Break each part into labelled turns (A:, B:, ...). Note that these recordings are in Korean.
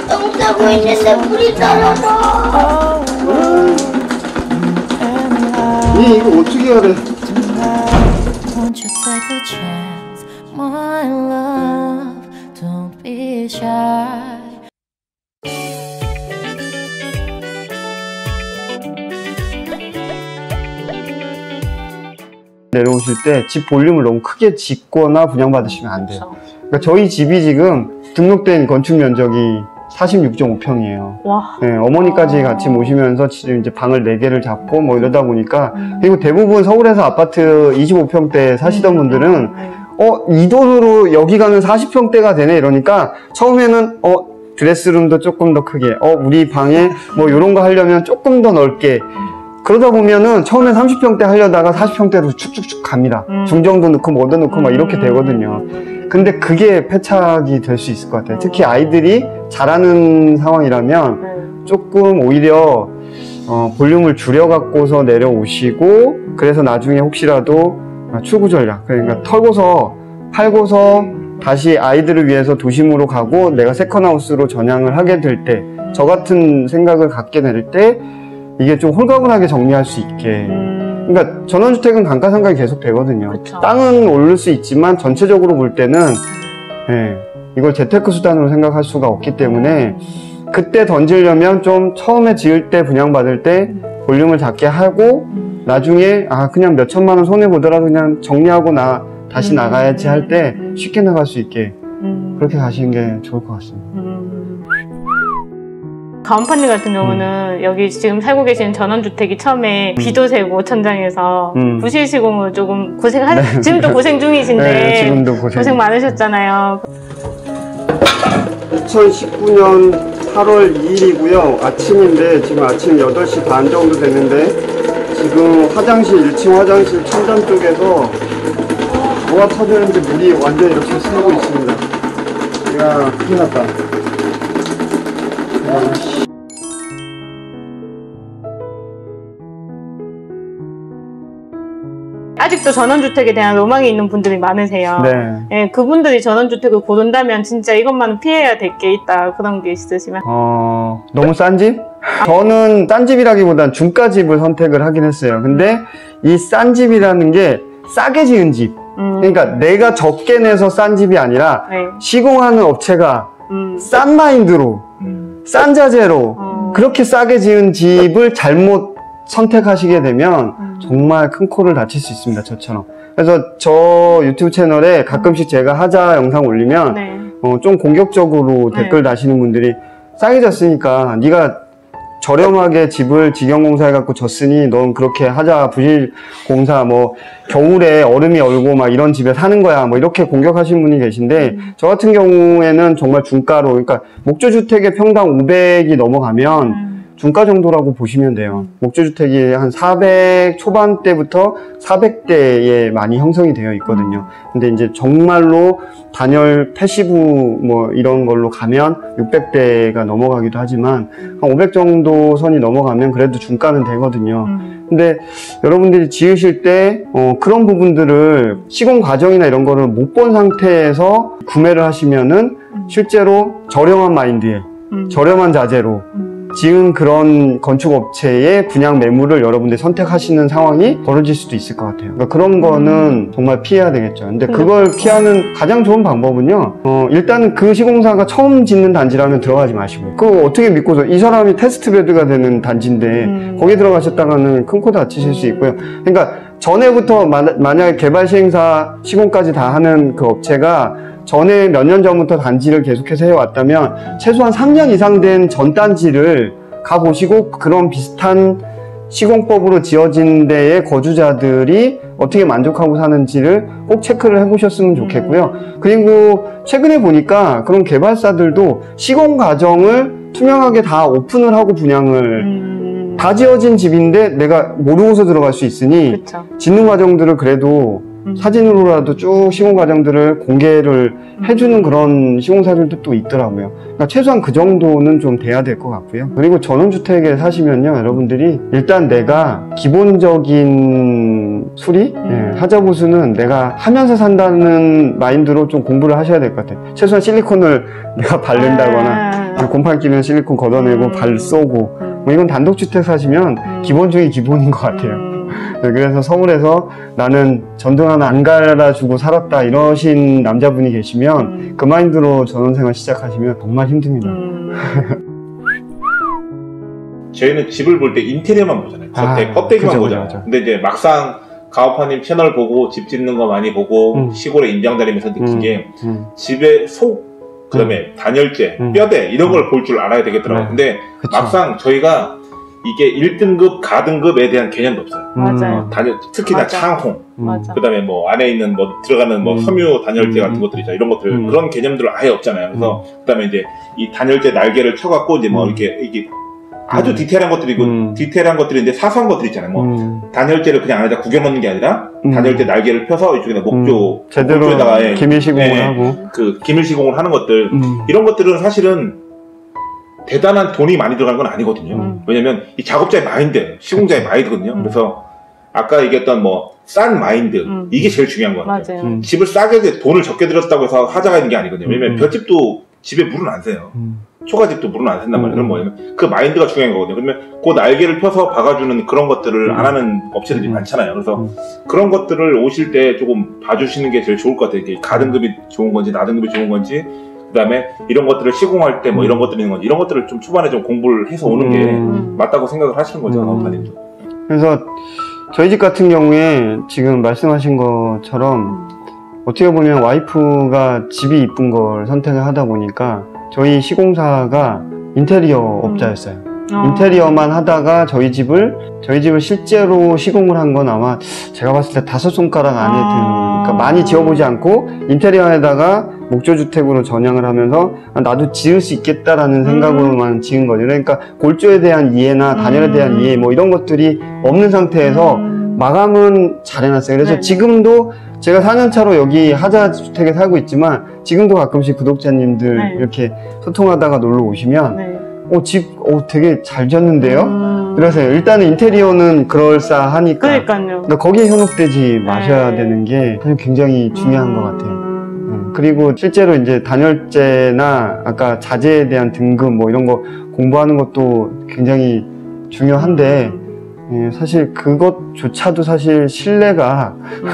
A: 똥 싸고 있는데 물이 떨어져.
B: 이거 어떻게 하래?
C: Won't you take a chance, my love? Don't be shy.
B: 내려오실 때 집 볼륨을 너무 크게 짓거나 분양받으시면 안 돼요. 그러니까 저희 집이 지금 등록된 건축 면적이 46.5평이에요.
D: 와.
B: 네, 어머니까지 같이 모시면서 지금 이제 방을 4개를 잡고 뭐 이러다 보니까, 그리고 대부분 서울에서 아파트 25평대 사시던 분들은 이 돈으로 여기 가면 40평대가 되네 이러니까 처음에는 드레스룸도 조금 더 크게, 우리 방에 뭐 이런 거 하려면 조금 더 넓게, 그러다 보면은 처음에 30평대 하려다가 40평대로 축축축 갑니다. 중정도 넣고 뭐도 넣고 막 이렇게 되거든요. 근데 그게 패착이 될 수 있을 것 같아요. 특히 아이들이 잘하는 상황이라면 조금 오히려 볼륨을 줄여갖고서 내려오시고, 그래서 나중에 혹시라도 출구 전략, 그러니까 털고서 팔고서 다시 아이들을 위해서 도심으로 가고 내가 세컨하우스로 전향을 하게 될 때, 저 같은 생각을 갖게 될 때 이게 좀 홀가분하게 정리할 수 있게. 그러니까 전원주택은 감가상각이 계속 되거든요.
D: 그쵸.
B: 땅은 오를 수 있지만 전체적으로 볼 때는 이걸 재테크 수단으로 생각할 수가 없기 때문에 그때 던지려면 좀 처음에 지을 때 분양받을 때 볼륨을 작게 하고 나중에 그냥 몇 천만 원 손해보더라도 그냥 정리하고 다시 나가야지 할 때 쉽게 나갈 수 있게 그렇게 가시는 게 좋을 것 같습니다.
D: 가온파님 같은 경우는 여기 지금 살고 계신 전원주택이 처음에 비도 새고 천장에서 부실 시공을 조금 지금도 고생 중이신데
B: 네, 지금도
D: 고생 많으셨잖아요.
B: 2019년 8월 2일이고요. 아침인데 지금 아침 8시 반 정도 됐는데 지금 화장실 1층 화장실 천장 쪽에서 뭐가 터졌는지 물이 완전 이렇게 새고 있습니다. 야, 큰일 났다.
D: 아직도 전원주택에 대한 로망이 있는 분들이 많으세요.
B: 네.
D: 예, 그분들이 전원주택을 고른다면 진짜 이것만은 피해야 될 게 있다, 그런 게 있으시면?
B: 너무 싼 집? 저는 싼 집이라기보단 중가집을 선택을 하긴 했어요. 근데 이 싼 집이라는 게 싸게 지은 집. 그러니까 내가 적게 내서 싼 집이 아니라 시공하는 업체가 싼 마인드로, 싼 자재로 그렇게 싸게 지은 집을 잘못 선택하시게 되면 정말 큰 코를 다칠 수 있습니다. 저처럼. 그래서 저 유튜브 채널에 가끔씩 제가 하자 영상 올리면 좀 공격적으로 댓글 다시는 분들이 싸게 졌으니까 네가 저렴하게 집을 직영공사 해갖고 졌으니 넌 그렇게 하자 부실 공사 뭐 겨울에 얼음이 얼고 막 이런 집에 사는 거야 뭐 이렇게 공격하시는 분이 계신데 저 같은 경우에는 정말 중가로, 그러니까 목조주택의 평당 500이 넘어가면 중가 정도라고 보시면 돼요. 목조주택이 한 400 초반대부터 400대에 많이 형성이 되어 있거든요. 근데 이제 정말로 단열 패시브 뭐 이런 걸로 가면 600대가 넘어가기도 하지만 한 500 정도 선이 넘어가면 그래도 중가는 되거든요. 근데 여러분들이 지으실 때 그런 부분들을 시공 과정이나 이런 거를 못 본 상태에서 구매를 하시면은 실제로 저렴한 마인드에 저렴한 자재로 지은 그런 건축업체의 분양 매물을 여러분들이 선택하시는 상황이 벌어질 수도 있을 것 같아요. 그러니까 그런 거는 정말 피해야 되겠죠. 근데 그걸 피하는 가장 좋은 방법은요, 일단은 그 시공사가 처음 짓는 단지라면 들어가지 마시고, 그거 어떻게 믿고서 이 사람이 테스트베드가 되는 단지인데 거기에 들어가셨다가는 큰 코 다치실 수 있고요. 그러니까 전에부터 만약에 개발 시행사 시공까지 다 하는 그 업체가 전에 몇 년 전부터 단지를 계속해서 해왔다면 최소한 3년 이상 된 전 단지를 가보시고 그런 비슷한 시공법으로 지어진 데의 거주자들이 어떻게 만족하고 사는지를 꼭 체크를 해보셨으면 좋겠고요. 그리고 최근에 보니까 그런 개발사들도 시공 과정을 투명하게 다 오픈을 하고 분양을 다 지어진 집인데 내가 모르고서 들어갈 수 있으니
D: 그쵸.
B: 짓는 과정들을 그래도 사진으로라도 쭉 시공 과정들을 공개를 해주는 그런 시공사들도 또 있더라고요. 그러니까 최소한 그 정도는 좀 돼야 될 것 같고요. 그리고 전원주택에 사시면요, 여러분들이 일단 내가 기본적인 어떤 수리? 하자보수는 내가 하면서 산다는 마인드로 좀 공부를 하셔야 될 것 같아요. 최소한 실리콘을 내가 바른다거나 곰팡이 끼면 실리콘 걷어내고 발 쏘고 뭐 이건 단독주택 사시면 기본 중에 기본인 것 같아요. 그래서 서울에서 나는 전등 하나 안 갈아주고 살았다 이러신 남자분이 계시면 그 마인드로 전원생활 시작하시면 정말 힘듭니다.
E: 저희는 집을 볼 때 인테리어만 보잖아요. 껍데기만 보잖아요. 그죠. 근데 이제 막상 가오파님 채널 보고 집 짓는 거 많이 보고 시골에 임장 다니면서 느낀 게 집의 속, 그 다음에 단열재, 뼈대 이런 걸 볼 줄 알아야 되겠더라고요. 근데
B: 그쵸.
E: 막상 저희가 이게 1등급, 가등급에 대한 개념도 없어요.
D: 맞아요.
E: 특히나
D: 맞아.
E: 창홍,
D: 맞아.
E: 그 다음에 뭐 안에 있는 뭐 들어가는 뭐 섬유 단열재 같은 것들 있잖아요. 이런 것들, 그런 개념들은 아예 없잖아요. 그래서 그 다음에 이제 이 단열재 날개를 쳐갖고 이제 뭐 이게 아주 디테일한 것들이고 디테일한 것들인데 사소한 것들 있잖아요. 뭐 단열재를 그냥 안에다 구겨 넣는 게 아니라 단열재 날개를 펴서 이쪽에다
B: 제대로
E: 목조에다가
B: 기밀 시공을 하고
E: 그 기밀 시공을 하는 것들 이런 것들은 사실은 대단한 돈이 많이 들어간 건 아니거든요. 왜냐면 이 작업자의 마인드, 시공자의 마인드거든요. 그래서 아까 얘기했던 뭐 싼 마인드 이게 제일 중요한 거 같아요.
D: 맞아요.
E: 집을 싸게 돈을 적게 들었다고 해서 하자가 있는 게 아니거든요. 왜냐면 볏집도 집에 물은 안 새요. 초가집도 물은 안 샌단 말이에요. 그럼 뭐냐면 그 마인드가 중요한 거거든요. 그러면 그 날개를 펴서 박아주는 그런 것들을 안 하는 업체들이 많잖아요. 그래서 그런 것들을 오실 때 조금 봐주시는 게 제일 좋을 것 같아요. 이게 가등급이 좋은 건지 나등급이 좋은 건지 그 다음에 이런 것들을 시공할 때 뭐 이런 것들이 있는 건지 이런 것들을 좀 초반에 좀 공부를 해서 오는 게 맞다고 생각을 하시는 거죠. 가오파님도.
B: 그래서 저희 집 같은 경우에 지금 말씀하신 것처럼 어떻게 보면 와이프가 집이 이쁜 걸 선택을 하다 보니까 저희 시공사가 인테리어 업자였어요. 인테리어만 하다가 저희 집을 실제로 시공을 한 건 아마 제가 봤을 때 5손가락 안에 드는, 그러니까 많이 지어보지 않고 인테리어에다가 목조주택으로 전향을 하면서 나도 지을 수 있겠다라는 생각으로만 지은 거죠. 그러니까 골조에 대한 이해나 단열에 대한 이해 뭐 이런 것들이 없는 상태에서 마감은 잘 해놨어요. 그래서
D: 네.
B: 지금도 제가 4년차로 여기 하자주택에 살고 있지만 지금도 가끔씩 구독자님들
D: 네.
B: 이렇게 소통하다가 놀러 오시면
D: 네.
B: 집 되게 잘 지었는데요? 그래서 일단은 인테리어는 그럴싸하니까
D: 그러니까요.
B: 그러니까 거기에 현혹되지 마셔야
D: 네.
B: 되는 게 사실 굉장히 중요한 것 같아요. 그리고 실제로 이제 단열재나 아까 자재에 대한 등급 뭐 이런 거 공부하는 것도 굉장히 중요한데 사실 그것조차도 사실 신뢰를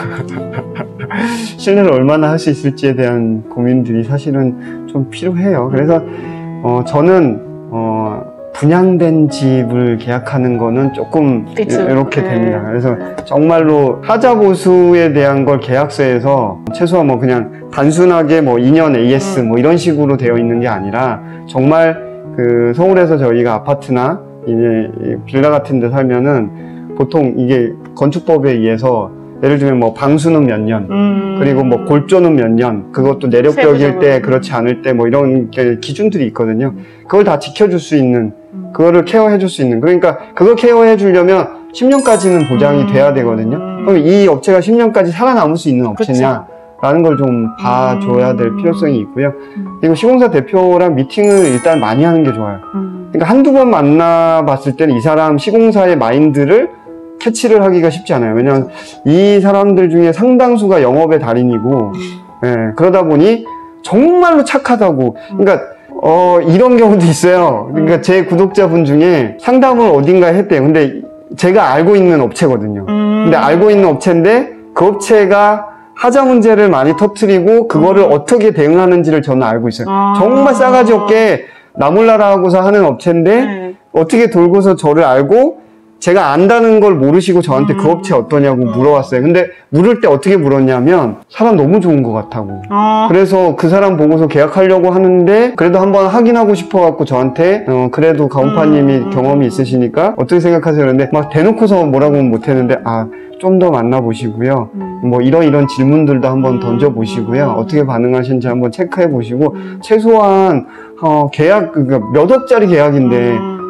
B: 얼마나 할 수 있을지에 대한 고민들이 사실은 좀 필요해요. 그래서 저는 분양된 집을 계약하는 거는 조금
D: 그쵸.
B: 이렇게
D: 네.
B: 됩니다. 그래서 정말로 하자보수에 대한 걸 계약서에서 최소한 뭐 그냥 단순하게 뭐 2년 AS 뭐 이런 식으로 되어 있는 게 아니라 정말 그 서울에서 저희가 아파트나 이제 빌라 같은 데 살면은 보통 이게 건축법에 의해서 예를 들면 뭐 방수는 몇 년, 그리고 뭐 골조는 몇 년, 그것도 내력벽일 때 그렇지 않을 때 뭐 이런 기준들이 있거든요. 그걸 다 지켜줄 수 있는, 그거를 케어해줄 수 있는. 그러니까 그걸 케어해주려면 10년까지는 보장이 돼야 되거든요. 그럼 이 업체가 10년까지 살아남을 수 있는 업체냐? 라는 걸 좀 봐줘야 될 필요성이 있고요. 그리고 시공사 대표랑 미팅을 일단 많이 하는 게 좋아요. 그러니까 한두 번 만나봤을 때는 이 사람 시공사의 마인드를 캐치를 하기가 쉽지 않아요. 왜냐하면 이 사람들 중에 상당수가 영업의 달인이고, 그러다 보니 정말로 착하다고. 그러니까 이런 경우도 있어요. 그러니까 제 구독자분 중에 상담을 어딘가에 했대요. 근데 제가 알고 있는 업체거든요. 근데 알고 있는 업체인데 그 업체가 하자 문제를 많이 터뜨리고 그거를 어떻게 대응하는지를 저는 알고 있어요. 정말 싸가지 없게 나몰라라고서 하는 업체인데 어떻게 돌고서 저를 알고 제가 안다는 걸 모르시고 저한테 그 업체 어떠냐고 물어왔어요. 근데 물을 때 어떻게 물었냐면 사람 너무 좋은 것 같다고. 그래서 그 사람 보고서 계약하려고 하는데 그래도 한번 확인하고 싶어갖고 저한테 그래도 가온파님이 경험이 있으시니까 어떻게 생각하세요? 그런데 막 대놓고서 뭐라고는 못했는데 좀 더 만나보시고요. 뭐 이런 질문들도 한번 던져보시고요. 어떻게 반응하시는지 한번 체크해보시고 최소한 계약, 그러니까 몇 억짜리 계약인데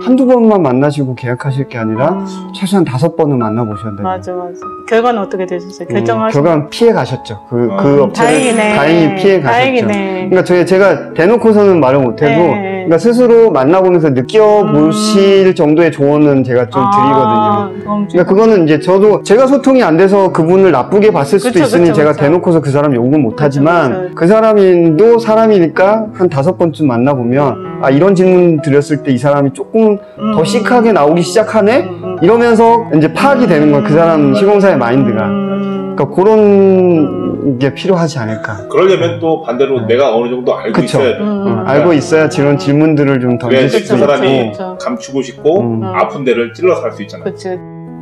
B: 한두 번만 만나시고 계약하실 게 아니라 최소한 5번은 만나보셔야 돼요.
D: 맞아. 결과는 어떻게 되셨어요? 결정하신
B: 결과는 피해 가셨죠. 그 업체를
D: 다행이네.
B: 다행히 피해 가셨죠.
D: 다행이네.
B: 그러니까 제가 대놓고서는 말을 못해도 그러니까 스스로 만나보면서 느껴보실 정도의 조언은 제가 좀 드리거든요. 그러니까 그거는 이제 저도 제가 소통이 안 돼서 그분을 나쁘게 봤을 수도 있으니 제가 대놓고서 그 사람 욕은 못하지만 그 사람도 사람이니까 한 5번쯤 만나보면 아 이런 질문 드렸을 때 이 사람이 조금 더 시크하게 나오기 시작하네? 이러면서 이제 파악이 되는 거예요. 그 사람 시공사의 마인드가. 그러니까 그런 게 필요하지 않을까.
E: 그러려면 또 반대로 내가 어느 정도 알고
B: 그쵸.
E: 있어야 돼.
B: 알고 있어야 이런 질문들을 좀 던질 수
E: 그
B: 있고.
E: 사람이 감추고 싶고 아픈 데를 찔러서 할 수 있잖아요.
D: 그치.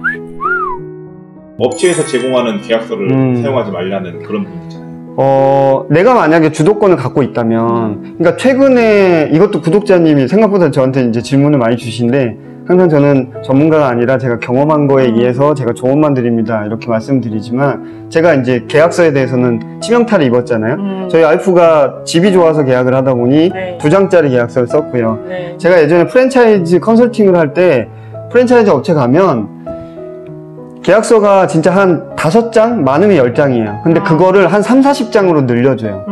E: 업체에서 제공하는 계약서를 사용하지 말라는 그런 부분 있잖아요.
B: 내가 만약에 주도권을 갖고 있다면, 그러니까 최근에 이것도 구독자님이 생각보다 저한테 이제 질문을 많이 주시는데, 항상 저는 전문가가 아니라 제가 경험한 거에 의해서 제가 조언만 드립니다. 이렇게 말씀드리지만, 제가 이제 계약서에 대해서는 치명타를 입었잖아요. 저희 와이프가 집이 좋아서 계약을 하다 보니 2장짜리 계약서를 썼고요. 제가 예전에 프랜차이즈 컨설팅을 할 때, 프랜차이즈 업체 가면, 계약서가 진짜 한 5장? 많으면 10장이에요. 근데 그거를 한 3, 40장으로 늘려줘요.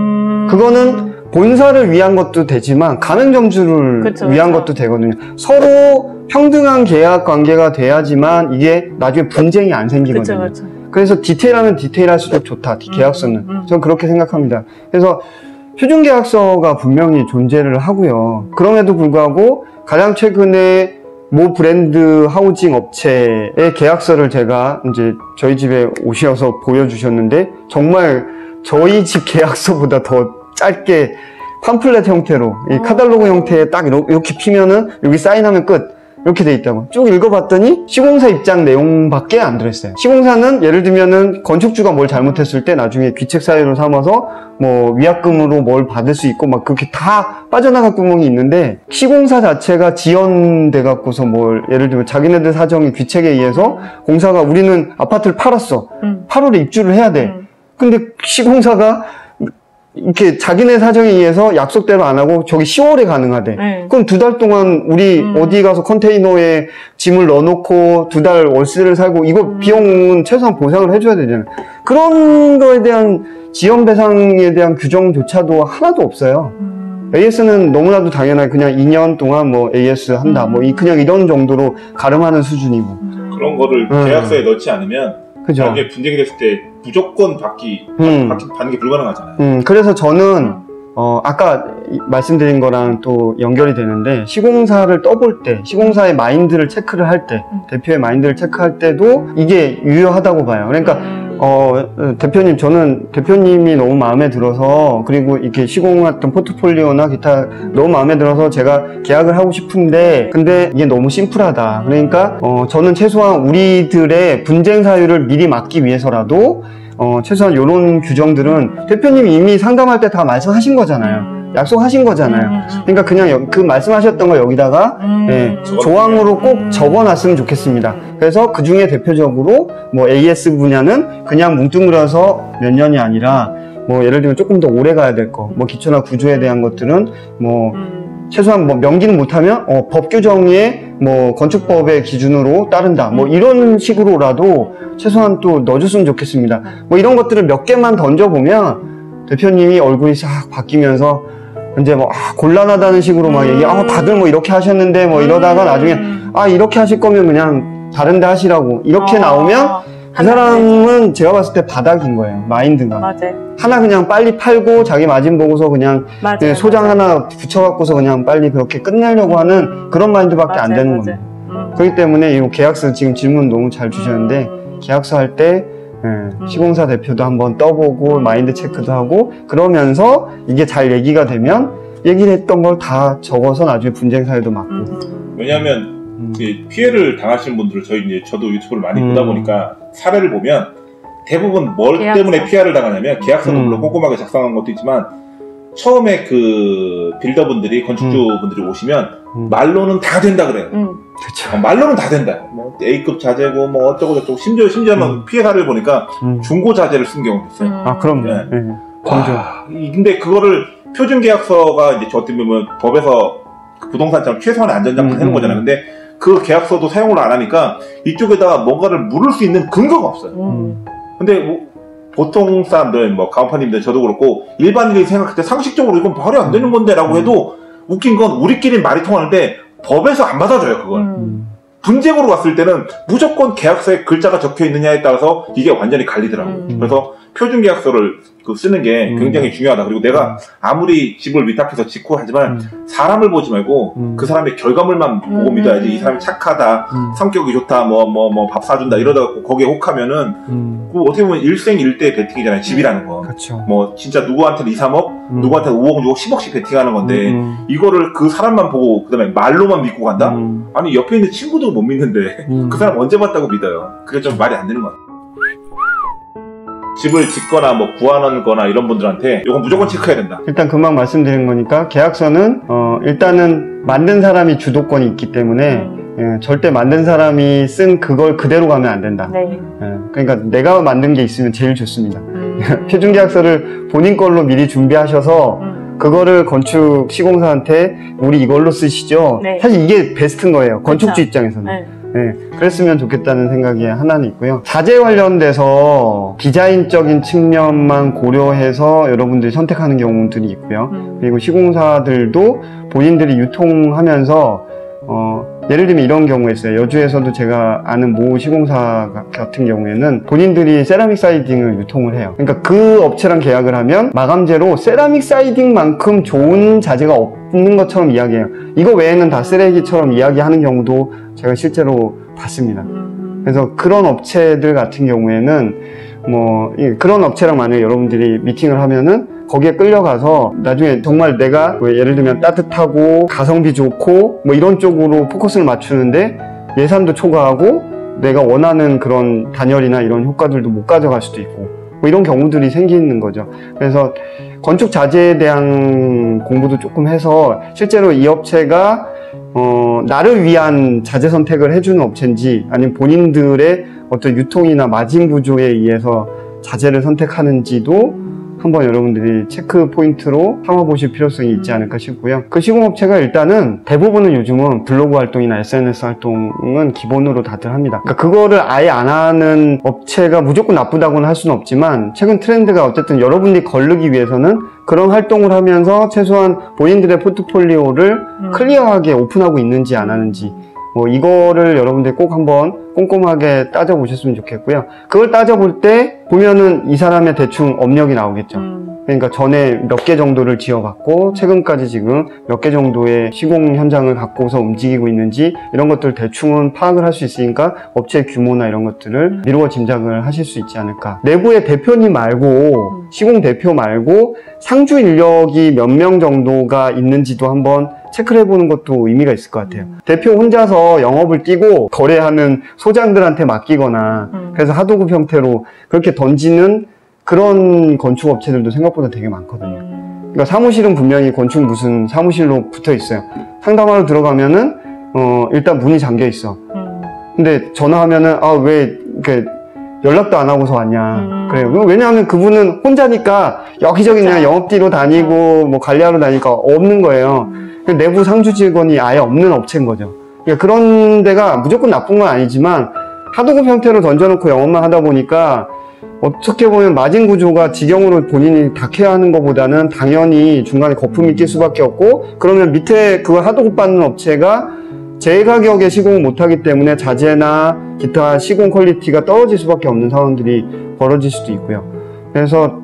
B: 그거는 본사를 위한 것도 되지만 가맹점주를 위한 것도 되거든요. 서로 평등한 계약 관계가 돼야지만 이게 나중에 분쟁이 안 생기거든요. 그래서 디테일하면 디테일할수록 좋다. 계약서는. 저는 그렇게 생각합니다. 그래서 표준 계약서가 분명히 존재를 하고요. 그럼에도 불구하고 가장 최근에 모 브랜드 하우징 업체의 계약서를 제가 이제 저희 집에 오셔서 보여주셨는데 정말 저희 집 계약서보다 더 짧게 팜플렛 형태로 이 카탈로그 형태에 딱 이렇게 피면은 여기 사인하면 끝 이렇게 돼 있다고 쭉 읽어봤더니 시공사 입장 내용밖에 안 들어있어요. 시공사는 예를 들면은 건축주가 뭘 잘못했을 때 나중에 귀책 사유로 삼아서 뭐 위약금으로 뭘 받을 수 있고 막 그렇게 다 빠져나갈 구멍이 있는데 시공사 자체가 지연돼 갖고서 뭘 예를 들면 자기네들 사정이 귀책에 의해서 공사가 우리는 아파트를 팔았어. 8월에 입주를 해야 돼. 근데 시공사가 이렇게 자기네 사정에 의해서 약속대로 안 하고 저기 10월에 가능하대. 그럼 2달 동안 우리 어디 가서 컨테이너에 짐을 넣어놓고 2달 월세를 살고 이거 비용은 최소한 보상을 해줘야 되잖아요. 그런 거에 대한 지연 배상에 대한 규정조차도 하나도 없어요. AS는 너무나도 당연하게 그냥 2년 동안 뭐 AS 한다. 뭐 그냥 이런 정도로 가름하는 수준이고.
E: 그런 거를 계약서에 넣지 않으면
B: 그죠.
E: 나중에 분쟁이 됐을 때 무조건 받는 게 불가능하잖아요.
B: 그래서 저는 아까 말씀드린 거랑 또 연결이 되는데 시공사를 떠볼 때 시공사의 마인드를 체크를 할 때 대표의 마인드를 체크할 때도 이게 유효하다고 봐요. 그러니까 대표님 저는 대표님이 너무 마음에 들어서 그리고 이렇게 시공했던 포트폴리오나 기타 너무 마음에 들어서 제가 계약을 하고 싶은데 근데 이게 너무 심플하다. 그러니까 저는 최소한 우리들의 분쟁 사유를 미리 막기 위해서라도 최소한 이런 규정들은 대표님이 이미 상담할 때 다 말씀하신 거잖아요. 약속하신 거잖아요. 그러니까 그냥 그 말씀하셨던 거 여기다가 조항으로 꼭 적어놨으면 좋겠습니다. 그래서 그 중에 대표적으로 뭐 AS 분야는 그냥 뭉뚱그려서 몇 년이 아니라 뭐 예를 들면 조금 더 오래 가야 될 거, 뭐 기초나 구조에 대한 것들은 뭐 최소한 뭐 명기는 못하면 법 규정에 뭐 건축법의 기준으로 따른다 뭐 이런 식으로라도 최소한 또 넣어줬으면 좋겠습니다. 뭐 이런 것들을 몇 개만 던져보면 대표님이 얼굴이 싹 바뀌면서 이제 뭐 곤란하다는 식으로 막 얘기 다들 뭐 이렇게 하셨는데 뭐 이러다가 나중에 이렇게 하실 거면 그냥 다른 데 하시라고 이렇게 나오면 그 사람은 제가 봤을 때 바닥인 거예요. 마인드가.
D: 맞아요.
B: 하나 그냥 빨리 팔고 자기 마진 보고서 그냥 소장 하나 붙여갖고서 그냥 빨리 그렇게 끝내려고 하는 그런 마인드밖에 안 되는 겁니다. 그렇기 때문에 이 계약서 지금 질문 너무 잘 주셨는데 계약서 할 때 시공사 대표도 한번 떠보고 마인드 체크도 하고 그러면서 이게 잘 얘기가 되면 얘기를 했던 걸 다 적어서 나중에 분쟁 사유도 막고.
E: 왜냐하면 피해를 당하시는 분들을 저도 유튜브를 많이 보다 보니까 사례를 보면 대부분 뭘
D: 계약서.
E: 때문에 피해를 당하냐면 계약서도 물론 꼼꼼하게 작성한 것도 있지만 처음에 그 빌더분들이 건축주분들이 오시면 말로는 다 된다 그래요.
B: 그렇죠.
E: 말로는 다 된다. 뭐 A급 자재고 뭐 어쩌고 저쩌고 심지어는 피해 사례를 보니까 중고 자재를 쓴 경우도 있어요.
B: 그럼요.
E: 네. 근데 그거를 표준 계약서가 이제 저 어떻게 보면 법에서 그 부동산처럼 최소한의 안전장치 해놓은 거잖아요. 근데 그 계약서도 사용을 안 하니까 이쪽에다가 뭔가를 물을 수 있는 근거가 없어요. 근데 뭐 보통 사람들, 뭐 가업파님들 저도 그렇고 일반인이 생각할 때 상식적으로 이건 말이 안 되는 건데 라고 해도 웃긴 건 우리끼리 말이 통하는데 법에서 안 받아줘요 그걸. 분쟁으로 갔을 때는 무조건 계약서에 글자가 적혀 있느냐에 따라서 이게 완전히 갈리더라고요. 그래서 표준계약서를 쓰는 게 굉장히 중요하다. 그리고 내가 아무리 집을 위탁해서 짓고 하지만 사람을 보지 말고 그 사람의 결과물만 보고 믿어야지. 이 사람이 착하다, 성격이 좋다, 밥 사준다 이러다가 거기에 혹하면은 그 어떻게 보면 일생일대 베팅이잖아요. 집이라는 거.
B: 그쵸.
E: 뭐 진짜 누구한테는 2, 3억, 누구한테는 5억, 6억, 10억씩 베팅하는 건데 이거를 그 사람만 보고 그다음에 말로만 믿고 간다? 아니 옆에 있는 친구도 못 믿는데 그 사람 언제 봤다고 믿어요. 그게 좀 말이 안 되는 것 같아요. 집을 짓거나 뭐 구하는 거나 이런 분들한테 이건 무조건 체크해야 된다.
B: 일단 금방 말씀드린 거니까 계약서는 일단은 만든 사람이 주도권이 있기 때문에 절대 만든 사람이 쓴 그걸 그대로 가면 안 된다.
D: 네.
B: 그러니까 내가 만든 게 있으면 제일 좋습니다. 표준계약서를 본인 걸로 미리 준비하셔서 그거를 건축 시공사한테 우리 이걸로 쓰시죠.
D: 네.
B: 사실 이게 베스트인 거예요. 건축주
D: 그쵸.
B: 입장에서는.
D: 네.
B: 네, 그랬으면 좋겠다는 생각이 하나는 있고요. 자재 관련돼서 디자인적인 측면만 고려해서 여러분들이 선택하는 경우들이 있고요. 그리고 시공사들도 본인들이 유통하면서 예를 들면 이런 경우가 있어요. 여주에서도 제가 아는 모 시공사 같은 경우에는 본인들이 세라믹 사이딩을 유통을 해요. 그러니까 그 업체랑 계약을 하면 마감재로 세라믹 사이딩만큼 좋은 자재가 없는 것처럼 이야기해요. 이거 외에는 다 쓰레기처럼 이야기하는 경우도 제가 실제로 봤습니다. 그래서 그런 업체들 같은 경우에는 그런 업체랑 만약에 여러분들이 미팅을 하면은 거기에 끌려가서 나중에 정말 내가 예를 들면 따뜻하고 가성비 좋고 뭐 이런 쪽으로 포커스를 맞추는데 예산도 초과하고 내가 원하는 그런 단열이나 이런 효과들도 못 가져갈 수도 있고 뭐 이런 경우들이 생기는 거죠. 그래서 건축 자재에 대한 공부도 조금 해서 실제로 이 업체가 나를 위한 자재 선택을 해주는 업체인지 아니면 본인들의 어떤 유통이나 마진 구조에 의해서 자재를 선택하는지도 한번 여러분들이 체크 포인트로 삼아보실 필요성이 있지 않을까 싶고요. 그 시공업체가 일단은 대부분은 요즘은 블로그 활동이나 SNS 활동은 기본으로 다들 합니다. 그러니까 그거를 아예 안 하는 업체가 무조건 나쁘다고는 할 수는 없지만 최근 트렌드가 어쨌든 여러분들이 거르기 위해서는 그런 활동을 하면서 최소한 본인들의 포트폴리오를 클리어하게 오픈하고 있는지 안 하는지 이거를 여러분들이 꼭 한번 꼼꼼하게 따져보셨으면 좋겠고요. 그걸 따져볼 때 보면은 이 사람의 대충 업력이 나오겠죠. 그러니까 전에 몇 개 정도를 지어봤고 최근까지 지금 몇 개 정도의 시공 현장을 갖고서 움직이고 있는지 이런 것들 대충은 파악을 할 수 있으니까 업체 규모나 이런 것들을 미루어 짐작을 하실 수 있지 않을까. 내부의 대표님 말고 시공 대표 말고 상주 인력이 몇 명 정도가 있는지도 한번 체크를 해보는 것도 의미가 있을 것 같아요. 대표 혼자서 영업을 뛰고 거래하는 소장들한테 맡기거나 그래서 하도급 형태로 그렇게 던지는 그런 건축업체들도 생각보다 되게 많거든요. 그러니까 사무실은 분명히 건축 무슨 사무실로 붙어 있어요. 상담하러 들어가면은 일단 문이 잠겨 있어. 근데 전화하면은 왜 이렇게 연락도 안 하고서 왔냐. 그래요. 왜냐하면 그분은 혼자니까 여기저기 그냥 영업뒤로 다니고 뭐 관리하러 다니니까 없는 거예요. 내부 상주 직원이 아예 없는 업체인 거죠. 그러니까 그런 데가 무조건 나쁜 건 아니지만 하도급 형태로 던져놓고 영업만 하다 보니까 어떻게 보면 마진 구조가 직영으로 본인이 닥해야 하는 것보다는 당연히 중간에 거품이 낄 수밖에 없고 그러면 밑에 그걸 하도급 받는 업체가 제 가격에 시공을 못하기 때문에 자재나 기타 시공 퀄리티가 떨어질 수밖에 없는 상황들이 벌어질 수도 있고요. 그래서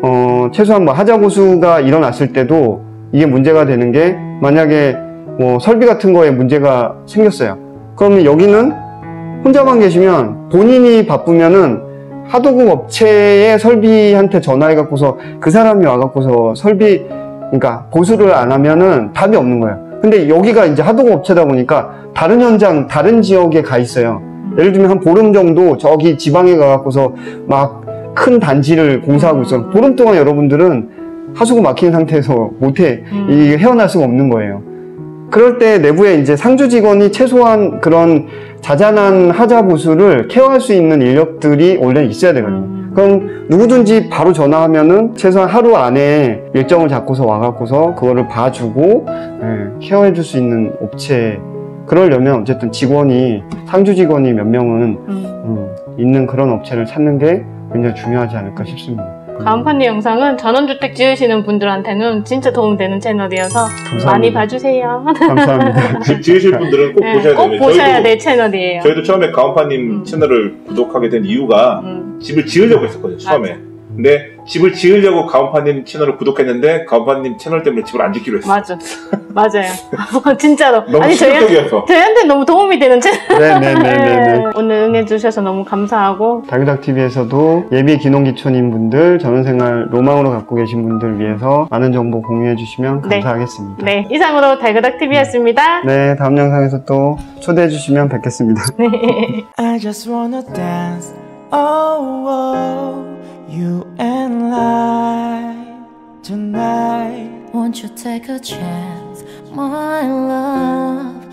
B: 최소한 하자 고수가 일어났을 때도 이게 문제가 되는 게 만약에 설비 같은 거에 문제가 생겼어요. 그러면 여기는 혼자만 계시면 본인이 바쁘면은 하도급 업체의 설비한테 전화해 갖고서 그 사람이 와 갖고서 그러니까 보수를 안 하면은 답이 없는 거예요. 근데 여기가 이제 하도급 업체다 보니까 다른 현장, 다른 지역에 가 있어요. 예를 들면 한 보름 정도 저기 지방에 가 갖고서 막 큰 단지를 공사하고 있어요. 보름 동안 여러분들은 하수구 막힌 상태에서 이게 헤어날 수가 없는 거예요. 그럴 때 내부에 이제 상주 직원이 최소한 그런 자잘한 하자 보수를 케어할 수 있는 인력들이 원래 있어야 되거든요. 그럼 누구든지 바로 전화하면은 최소한 하루 안에 일정을 잡고서 와갖고서 그거를 봐주고 케어해줄 수 있는 업체, 그러려면 어쨌든 직원이, 상주 직원이 몇 명은 있는 그런 업체를 찾는 게 굉장히 중요하지 않을까 싶습니다.
D: 가은파님 영상은 전원주택 지으시는 분들한테는 진짜 도움되는 채널이어서
B: 감사합니다.
D: 많이 봐주세요.
B: 감사합니다.
E: 집 지으실 분들은 꼭
D: 네,
E: 보셔야
D: 꼭
E: 됩니다.
D: 보셔야 될 채널이에요.
E: 저희도 처음에 가온파님 채널을 구독하게 된 이유가 집을 지으려고 했었거든요, 처음에.
D: 맞아.
E: 근데 집을 지으려고 가온파님 채널을 구독했는데 가온파님 채널 때문에 집을 안 짓기로 했어요.
D: 맞아. 맞아요. 진짜로.
E: 너무 충격적이어서.
D: 저희한테 너무 도움이 되는 채널.
B: 네네네네.
D: 오늘 응해주셔서 너무 감사하고.
B: 달그닥TV에서도 예비 기농기촌인 분들, 전원생활 로망으로 갖고 계신 분들 위해서 많은 정보 공유해 주시면
D: 네.
B: 감사하겠습니다.
D: 네, 이상으로 달그닥TV였습니다.
B: 네, 다음 영상에서 또 초대해 주시면 뵙겠습니다.
F: I just wanna dance, oh, oh, you and I tonight.
C: Won't you take a chance, my love?